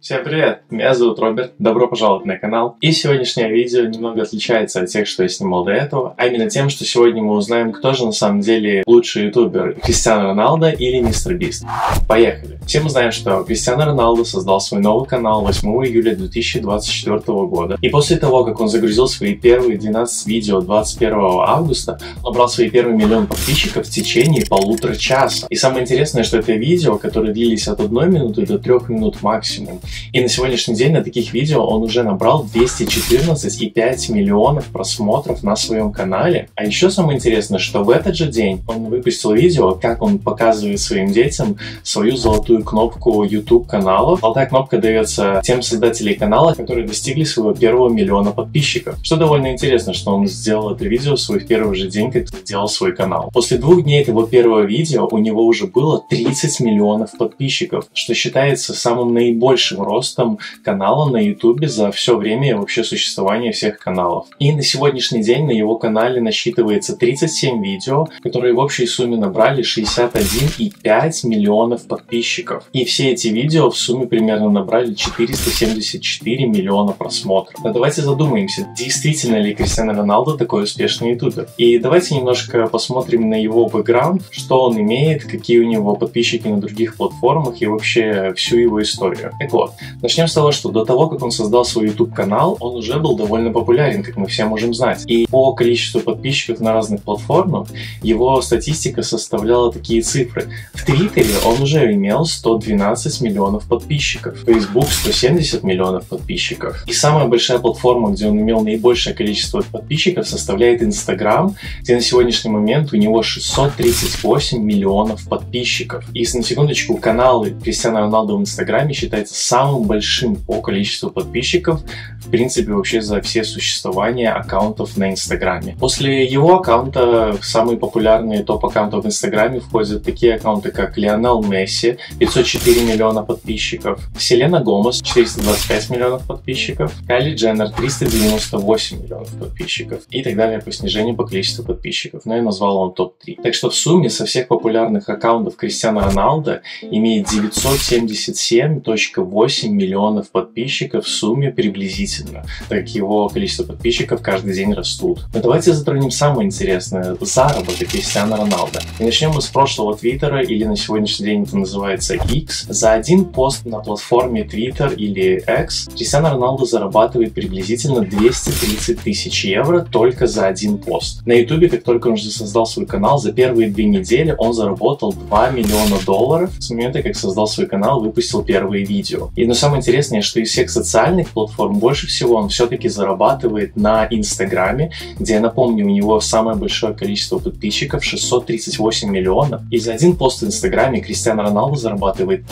Всем привет! Меня зовут Роберт, добро пожаловать на канал. И сегодняшнее видео немного отличается от тех, что я снимал до этого, а именно тем, что сегодня мы узнаем, кто же на самом деле лучший ютубер, Криштиану Роналдо или Мистер Бист. Поехали! Все мы знаем, что Криштиану Роналдо создал свой новый канал 8 июля 2024 года. И после того, как он загрузил свои первые 12 видео 21 августа, набрал свои первые миллион подписчиков в течение 1,5 часа. И самое интересное, что это видео, которые длились от 1 минуты до 3 минут максимум. И на сегодняшний день на таких видео он уже набрал 214,5 миллионов просмотров на своем канале. А еще самое интересное, что в этот же день он выпустил видео, как он показывает своим детям свою золотую кнопку YouTube канала. Золотая кнопка дается тем создателям канала, которые достигли своего первого миллиона подписчиков. Что довольно интересно, что он сделал это видео в свой первый же день, как сделал свой канал. После 2 дней этого первого видео у него уже было 30 миллионов подписчиков, что считается самым наибольшим ростом канала на YouTube за все время вообще существования всех каналов. И на сегодняшний день на его канале насчитывается 37 видео, которые в общей сумме набрали 61,5 миллионов подписчиков. И все эти видео в сумме примерно набрали 474 миллиона просмотров. Но давайте задумаемся, действительно ли Криштиану Роналдо такой успешный ютубер. И давайте немножко посмотрим на его бэкграунд, что он имеет, какие у него подписчики на других платформах и вообще всю его историю. Так вот, начнем с того, что до того, как он создал свой YouTube-канал, он уже был довольно популярен, как мы все можем знать. И по количеству подписчиков на разных платформах его статистика составляла такие цифры. В Твиттере он уже имел 112 миллионов подписчиков, в Facebook 170 миллионов подписчиков. И самая большая платформа, где он имел наибольшее количество подписчиков, составляет Instagram, где на сегодняшний момент у него 638 миллионов подписчиков. И на секундочку, канал Криштиану Роналдо в Инстаграме считается самым большим по количеству подписчиков, в принципе, вообще за все существования аккаунтов на Инстаграме. После его аккаунта в самые популярные топ-аккаунты в Инстаграме входят такие аккаунты, как Лионель Месси, 504 миллиона подписчиков, Селена Гомес, 425 миллионов подписчиков, Кайли Дженнер, 398 миллионов подписчиков и так далее по снижению по количеству подписчиков. Но я назвал он топ-3. Так что в сумме со всех популярных аккаунтов Криштиану Роналдо имеет 977,8 миллионов подписчиков в сумме приблизительно, так как его количество подписчиков каждый день растут. Но давайте затронем самое интересное – заработок Криштиану Роналдо. И начнем мы с прошлого Твиттера, или на сегодняшний день это называется X. За один пост на платформе Twitter или X Криштиану Роналдо зарабатывает приблизительно 230 тысяч евро только за один пост. На YouTube, как только он уже создал свой канал, за первые 2 недели он заработал $2 миллиона с момента, как создал свой канал, выпустил первые видео. И но самое интересное, что из всех социальных платформ больше всего он все-таки зарабатывает на Инстаграме, где, я напомню, у него самое большое количество подписчиков, 638 миллионов. И за один пост в Инстаграме Криштиану Роналдо зарабатывает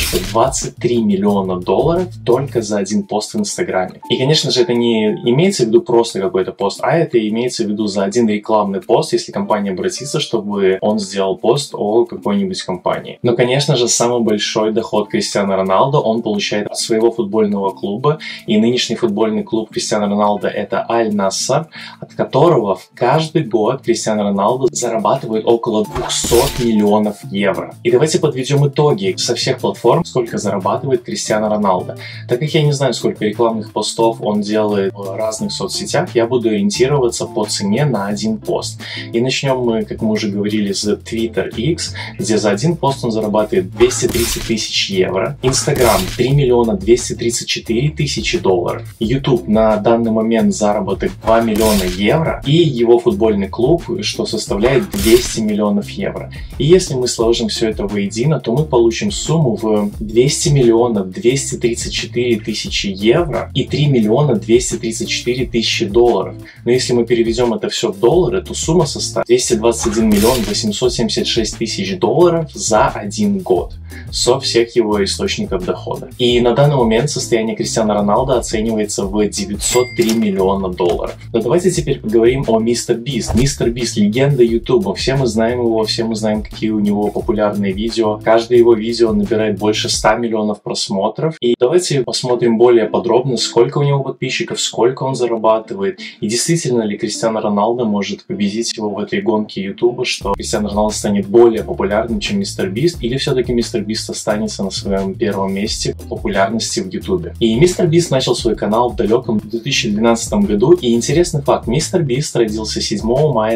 $3,23 миллиона только за один пост в Инстаграме. И, конечно же, это не имеется в виду просто какой-то пост, а это имеется в виду за один рекламный пост, если компания обратится, чтобы он сделал пост о какой-нибудь компании. Но, конечно же, самый большой доход Криштиану Роналдо он получает от своего футбольного клуба, и нынешний футбольный клуб Криштиану Роналдо это Аль-Насср, от которого в каждый год Криштиану Роналдо зарабатывает около 200 миллионов евро. И давайте подведем итоги со всех платформ, сколько зарабатывает Криштиану Роналдо. Так как я не знаю, сколько рекламных постов он делает в разных соцсетях, я буду ориентироваться по цене на один пост. И начнем мы, как мы уже говорили, с Twitter X, где за один пост он зарабатывает 230 тысяч евро. Instagram 3 миллиона 234 тысячи долларов. YouTube на данный момент заработок 2 миллиона евро. И его футбольный клуб, что составляет 200 миллионов евро. И если мы сложим все это воедино, то мы получим сумму в 200 миллионов 234 тысячи евро и 3 миллиона 234 тысячи долларов. Но если мы переведем это все в доллары, то сумма составит 221 миллион 876 тысяч долларов за один год со всех его источников дохода. И на данный момент состояние Криштиану Роналдо оценивается оценивается в 903 миллиона долларов. Но давайте теперь поговорим о Мистер Бист. Мистер Бист — легенда Ютуба. Все мы знаем его, все мы знаем, какие у него популярные видео. Каждое его видео набирает больше 100 миллионов просмотров. И давайте посмотрим более подробно, сколько у него подписчиков, сколько он зарабатывает. И действительно ли Криштиану Роналдо может победить его в этой гонке Ютуба, что Криштиану Роналдо станет более популярным, чем Мистер Бист, или все-таки Мистер Бист останется на своем первом месте по популярности в Ютубе. И Мистер Бист начал свой канал в далеком 2012 году. И интересный факт: Мистер Бист родился 7 мая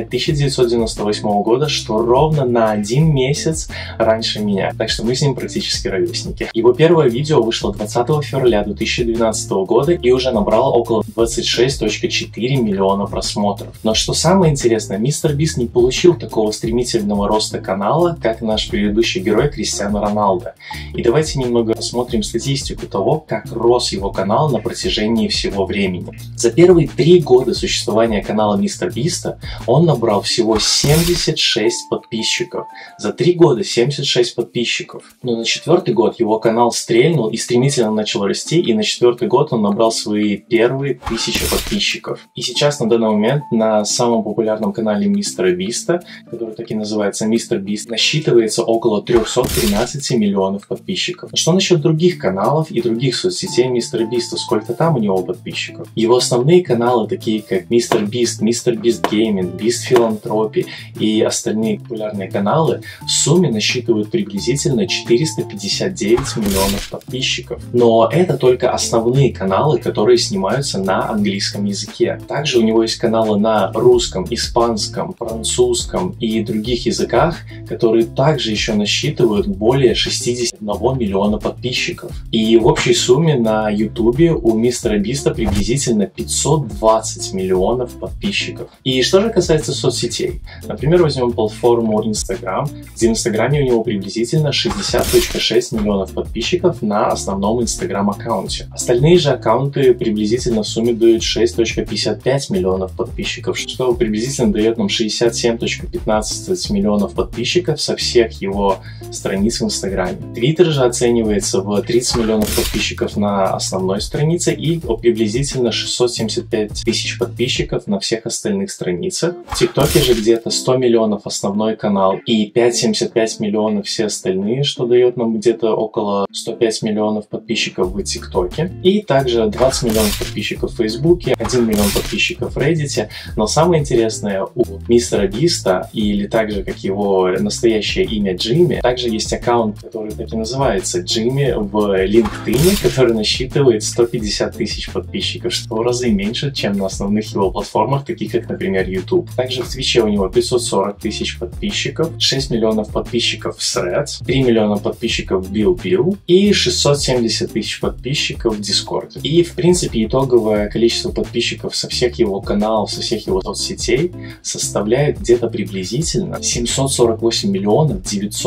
1998 года, что ровно на 1 месяц раньше меня. Так что мы с ним практически ровесники. Его первое видео вышло 20 февраля 2012 года и уже набрало около 26,4 миллиона просмотров. Но что самое интересное, Мистер Бист не получил такого стремительного роста канала, как наш предыдущий герой Криштиану Роналдо. И давайте немного посмотрим статистику того, как рос его канал на протяжении всего времени. За первые 3 года существования канала Мистер Биста он набрал всего 76 подписчиков. За 3 года 76 подписчиков. Но на 4-й год его канал стрельнул и стремительно начал расти, и на 4-й год он набрал свои первые 1000 подписчиков. И сейчас на данный момент на самом популярном канале Мистера Биста, который так и называется Мистер Бист, насчитывается около 313 миллионов подписчиков. Что насчет других каналов и других соцсетей Мистера Биста? Сколько там у него подписчиков? Его основные каналы, такие как Мистер Бист Гейминг, Бист Филантропи и остальные популярные каналы, в сумме насчитывают приблизительно 459 миллионов подписчиков. Но это только основные каналы, которые снимаются на английском языке. Также у него есть каналы на русском, испанском, французском и других языках, которые также еще насчитывают более 61 миллиона подписчиков. И в общей сумме на ютубе у Мистера Биста приблизительно 520 миллионов подписчиков. И что же касается соцсетей? Например, возьмем платформу Instagram, где в Инстаграме у него приблизительно 60,6 миллионов подписчиков на основном Instagram аккаунте. Остальные же аккаунты приблизительно в сумме дают 6,55 миллионов подписчиков, что приблизительно дает нам 67,15 миллионов подписчиков со всех его страниц в Инстаграме. Твиттер же оценивается в 30 миллионов подписчиков на основной странице и приблизительно 675 тысяч подписчиков на всех остальных страницах. В ТикТоке же где-то 100 миллионов основной канал и 5,75 миллионов все остальные, что дает нам где-то около 105 миллионов подписчиков в ТикТоке. И также 20 миллионов подписчиков в Фейсбуке, 1 миллион подписчиков в Reddit. Но самое интересное, у Мистера Биста, или также как его настоящее имя Джимми, также есть аккаунт, который так и называется Джимми в LinkedIn, который насчитывает 150 тысяч подписчиков, что в разы меньше, чем на основных его платформах, таких как, например, YouTube. Также в Твиче у него 540 тысяч подписчиков, 6 миллионов подписчиков в Threads, 3 миллиона подписчиков в Bill и 670 тысяч подписчиков в Discord. И, в принципе, итоговое количество подписчиков со всех его каналов, со всех его соцсетей составляет где-то приблизительно 748 миллионов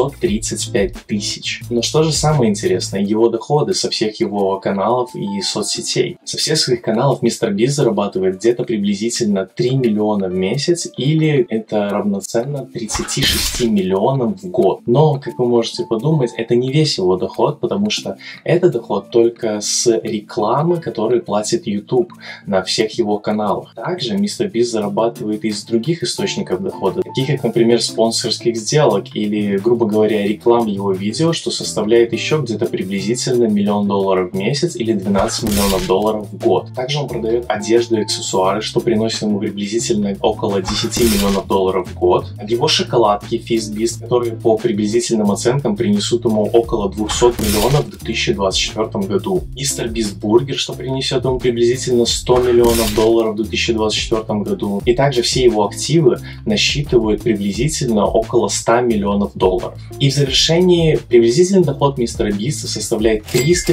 935 тысяч. Но что же самое интересное, его доходы со всех его каналов и соцсетей. Со всех своих каналов Мистер Бист зарабатывает где-то приблизительно 3 миллиона в месяц, или это равноценно 36 миллионам в год. Но, как вы можете подумать, это не весь его доход, потому что это доход только с рекламы, которую платит YouTube на всех его каналах. Также Мистер Бист зарабатывает из других источников дохода, таких как, например, спонсорских сделок или, грубо говоря, реклам его видео, что составляет еще где-то приблизительно $1 миллион в месяц или 12 миллионов долларов в год. Также он продает одежду и аксессуары, что приносит ему приблизительно около 10 миллионов долларов в год. Его шоколадки Feast Beast, которые по приблизительным оценкам принесут ему около 200 миллионов в 2024 году. Мистер Бист Бургер, что принесет ему приблизительно 100 миллионов долларов в 2024 году. И также все его активы насчитывают приблизительно около 100 миллионов долларов. И в завершении приблизительный доход Мистера Биста составляет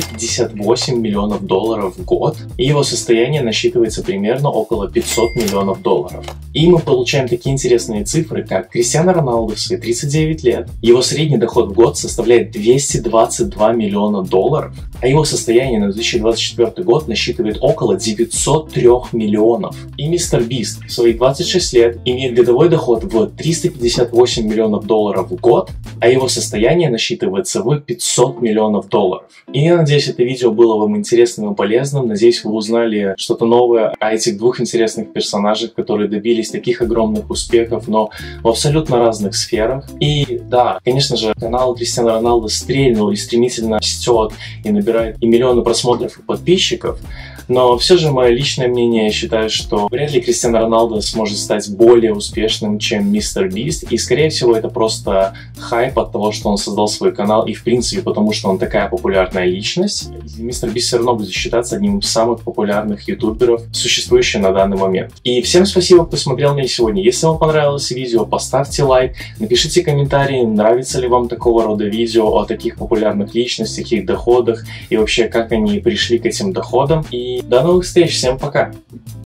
358 миллионов долларов в год, и его состояние насчитывается примерно около 500 миллионов долларов. И мы получаем такие интересные цифры, как Криштиану Роналдо в свои 39 лет, его средний доход в год составляет 222 миллиона долларов, а его состояние на 2024 год насчитывает около 903 миллионов. И Мистер Бист в свои 26 лет имеет годовой доход в 358 миллионов долларов в год, а его состояние насчитывается в 500 миллионов долларов. И я надеюсь, это видео было вам интересным и полезным. полезным. Надеюсь, вы узнали что-то новое о этих двух интересных персонажах, которые добились таких огромных успехов, но в абсолютно разных сферах. И да, конечно же, канал Криштиану Роналдо стрельнул и стремительно растет и набирает и миллионы просмотров и подписчиков. Но все же мое личное мнение, я считаю, что вряд ли Криштиану Роналдо сможет стать более успешным, чем Мистер Бист. И, скорее всего, это просто хайп от того, что он создал свой канал. И, в принципе, потому что он такая популярная личность. Мистер Бист все равно будет считаться одним из самых популярных ютуберов, существующих на данный момент. И всем спасибо, кто смотрел меня сегодня. Если вам понравилось видео, поставьте лайк, напишите комментарии, нравится ли вам такого рода видео о таких популярных личностях, их доходах и вообще, как они пришли к этим доходам. И до новых встреч, всем пока!